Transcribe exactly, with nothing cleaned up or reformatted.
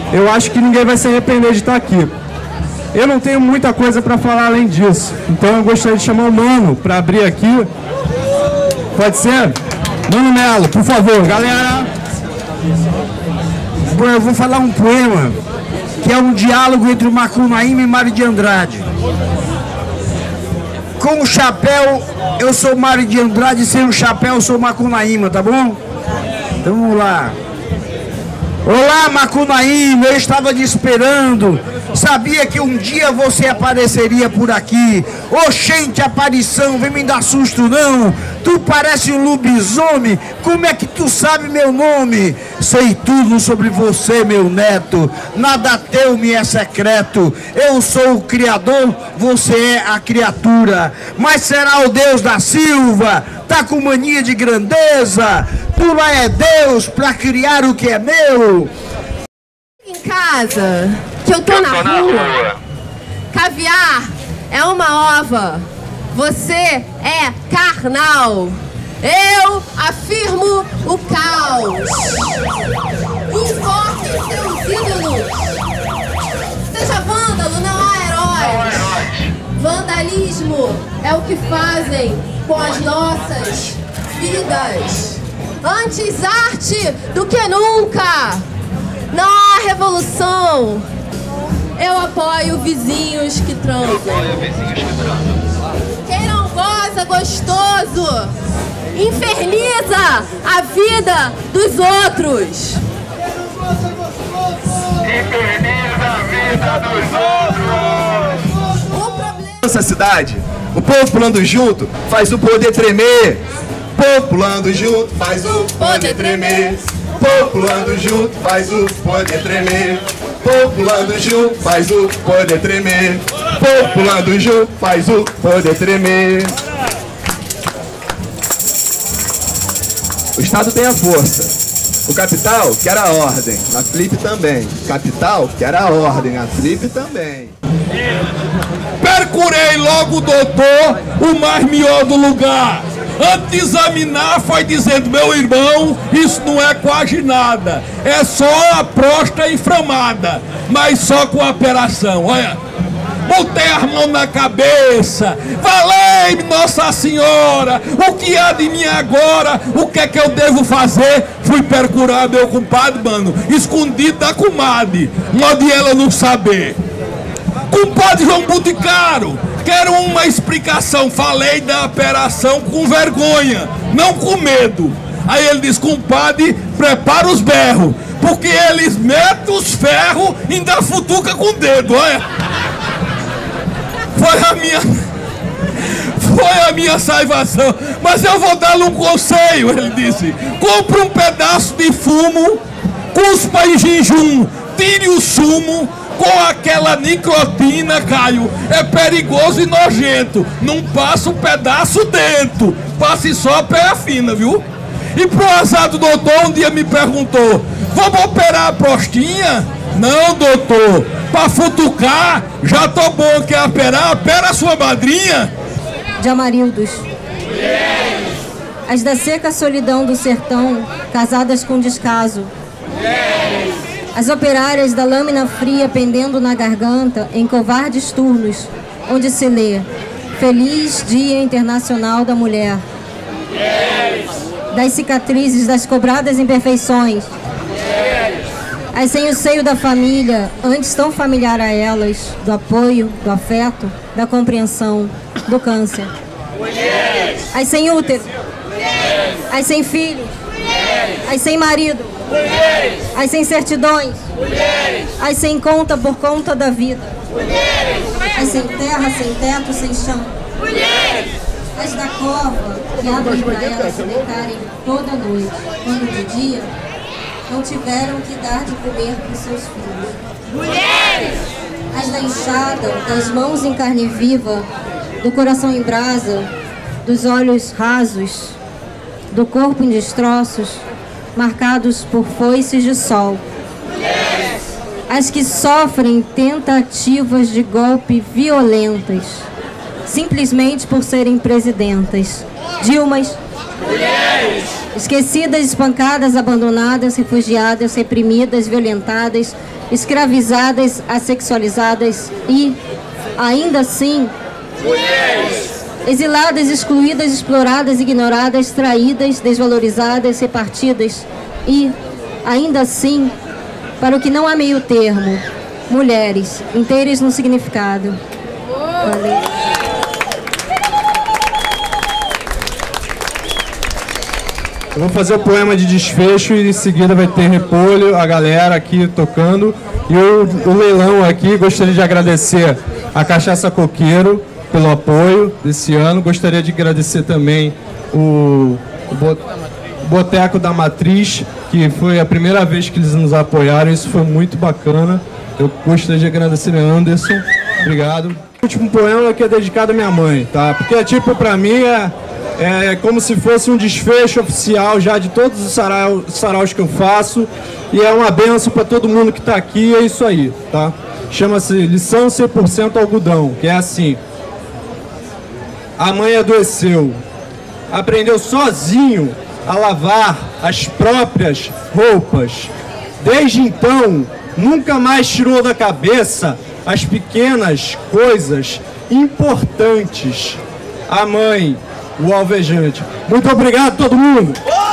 eu acho que ninguém vai se arrepender de estar aqui. Eu não tenho muita coisa para falar além disso, então eu gostaria de chamar o Mano para abrir aqui. Pode ser? Mano Melo, por favor, galera. Bom, eu vou falar um poema que é um diálogo entre o Macunaíma e Mário de Andrade. Com o chapéu, eu sou Mário de Andrade, sem o chapéu, eu sou Macunaíma, tá bom? Então vamos lá. Olá, Macunaíma, eu estava te esperando. Sabia que um dia você apareceria por aqui. Oxente, aparição, vem me dar susto não. Tu parece um lobisomem. Como é que tu sabe meu nome? Sei tudo sobre você, meu neto. Nada teu me é secreto. Eu sou o criador, você é a criatura. Mas será o Deus da Silva? Tá com mania de grandeza? Tu lá é Deus pra criar o que é meu. Em casa, que eu tô, eu na, tô na rua. rua. Caviar é uma ova. Você é carnal. Eu afirmo o caos. Invoque seus ídolos. Seja vândalo, não há heróis. Vandalismo é o que fazem com as nossas vidas. Antes arte do que nunca. Não há revolução. Eu apoio vizinhos que transam. Quem não goza gostoso inferniza a vida dos outros. Inferniza a vida dos outros. O problema... Nossa cidade, o povo pulando junto faz o poder tremer. O povo pulando junto faz o poder tremer. Povo pulando junto faz o poder tremer. Povo pulando junto faz o poder tremer. Povo pulando junto faz o poder tremer. O Estado tem a força. O capital quer a ordem. Na Flip também. Capital quer a ordem. Na Flip também. Percurei logo, doutor, o mais melhor do lugar. Antes de examinar, foi dizendo: meu irmão, isso não é quase nada. É só a próstata inflamada, mas só com a operação. Olha, botei as mãos na cabeça. Valei-me, Nossa Senhora, o que há de mim agora? O que é que eu devo fazer? Fui percurar meu compadre, mano, escondido da comadre, onde ela não saber. Compadre João Boticário, quero uma explicação. Falei da operação com vergonha, não com medo. Aí ele diz: compadre, prepara os berros, porque eles metem os ferros e ainda futuca com o dedo, olha. Foi a minha... Foi a minha salvação. Mas eu vou dar-lhe um conselho, ele disse: compre um pedaço de fumo, cuspa em jejum, tire o sumo. Com aquela nicotina, Caio, é perigoso e nojento. Não passa um pedaço dentro, passe só a pé fina, viu? E pro azar do doutor, um dia me perguntou: vamos operar a prostinha? Não, doutor, pra futucar, já tô bom. Quer operar? Opera a sua madrinha. De Amarildos. As da seca solidão do sertão, casadas com descaso. As operárias da lâmina fria pendendo na garganta em covardes turnos, onde se lê: Feliz Dia Internacional da Mulher. Das cicatrizes, das cobradas imperfeições, as sem o seio da família, antes tão familiar a elas, do apoio, do afeto, da compreensão, do câncer. As sem útero, as sem filhos, as sem marido, mulheres. As sem certidões, mulheres. As sem conta por conta da vida, mulheres. As sem terra, sem teto, sem chão, mulheres. As da cova que abrem para elas se deitarem toda noite, quando de dia não tiveram que dar de comer para os seus filhos, mulheres. As da enxada, das mãos em carne viva, do coração em brasa, dos olhos rasos, do corpo em destroços, marcados por foices de sol. Mulheres. As que sofrem tentativas de golpe violentas, simplesmente por serem presidentas. Dilmas. Mulheres. Esquecidas, espancadas, abandonadas, refugiadas, reprimidas, violentadas, escravizadas, assexualizadas e, ainda assim, mulheres. Exiladas, excluídas, exploradas, ignoradas, traídas, desvalorizadas, repartidas e, ainda assim, para o que não há meio termo, mulheres, inteiras no significado. Valeu. Eu vou fazer o poema de desfecho e em seguida vai ter repolho, a galera aqui tocando. E o, o leilão aqui, gostaria de agradecer a Cachaça Coqueiro pelo apoio desse ano. Gostaria de agradecer também o, o Boteco da Matriz, que foi a primeira vez que eles nos apoiaram. Isso foi muito bacana. Eu gostaria de agradecer a Anderson. Obrigado. O último poema que é dedicado à minha mãe, tá? Porque, tipo, pra mim é... É como se fosse um desfecho oficial já de todos os saraus, saraus que eu faço. E é uma benção para todo mundo que está aqui. É isso aí, tá? Chama-se Lição cem por cento Algodão, que é assim. A mãe adoeceu. Aprendeu sozinho a lavar as próprias roupas. Desde então, nunca mais tirou da cabeça as pequenas coisas importantes. A mãe... o alvejante. Muito obrigado, todo mundo!